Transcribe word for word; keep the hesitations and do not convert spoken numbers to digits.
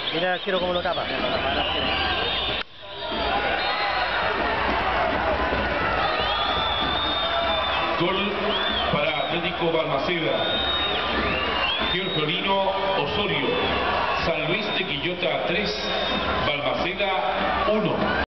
Mira el arquero cómo lo tapa. Gol para Atlético Balmaceda. Giorgio Osorio. San Luis de Quillota tres, Balmaceda uno.